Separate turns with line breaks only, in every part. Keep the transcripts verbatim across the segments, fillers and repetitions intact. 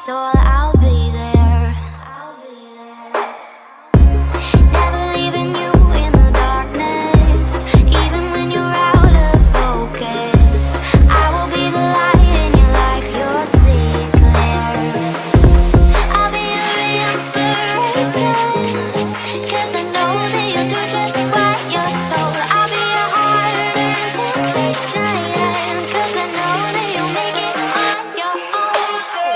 soul, I'll be there. Never leaving you in the darkness, even when you're out of focus. I will be the light in your life, you'll see it clear. I'll be your inspiration, 'cause I know that you'll do just what you're told. I'll be your harder temptation, 'cause I know that you'll make it on your own.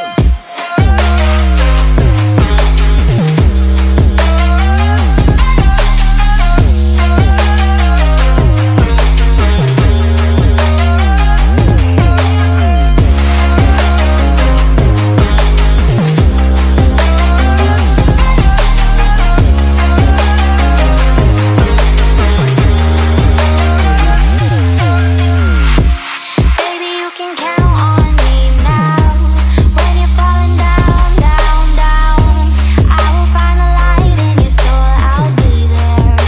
Baby, you can count on me now. When you're falling down, down, down, I will find the light in your soul, I'll be there.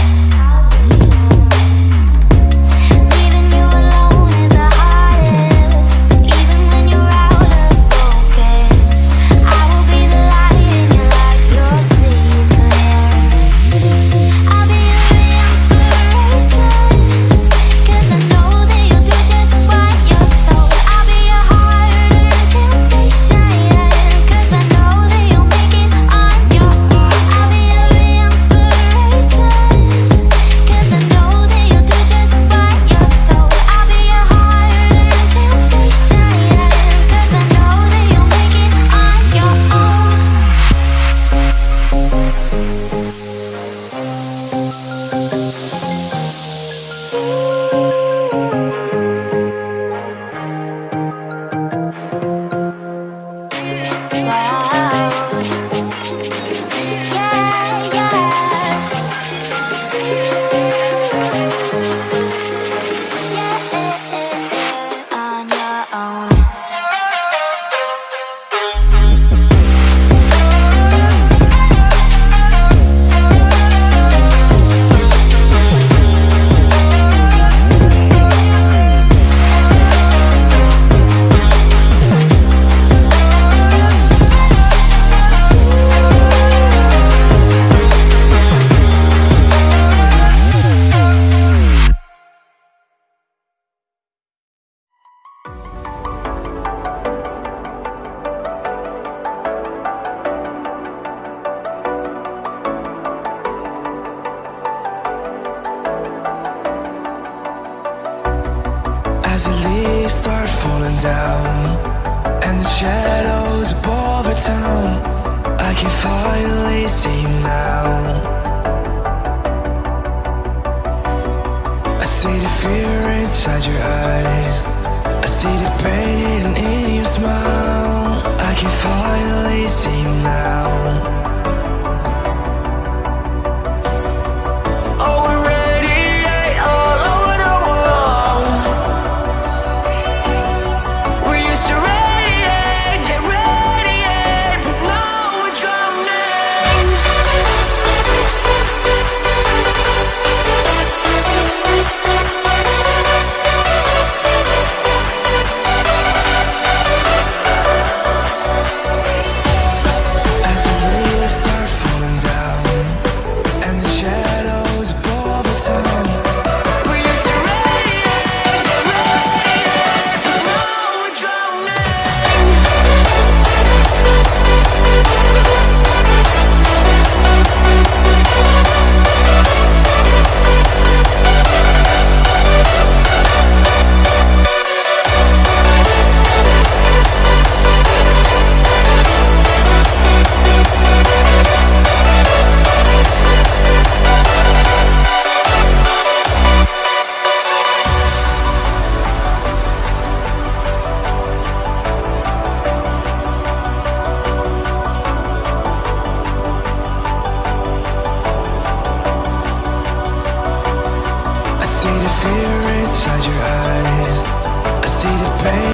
Leaving you alone is the hardest, even when you're out of focus. I will be the light in your life, you'll see it clear. I'll be your inspiration, 'cause I know that you'll do just what you're told. I'll be your harder temptation, 'cause I know that you'll make it on your own. I'll be your inspiration, 'cause I know that you'll do just what you're told. I'll be your harder temptation, 'cause I know that you'll make it on your own. Wow. Yeah, yeah. On your own.
As the leaves start falling down and the shadows above our town, I can finally see you now. I see the fear inside your eyes, I see the pain in your smile. I can finally see you now. Oh, we radiate all over the world. We used to radiate, yeah, radiate, but now we're drowning. As the leaves start falling down and the shadows above the town, we used to radiate, yeah, radiate, but now we're drowning. I see the fear inside your eyes, I see the pain.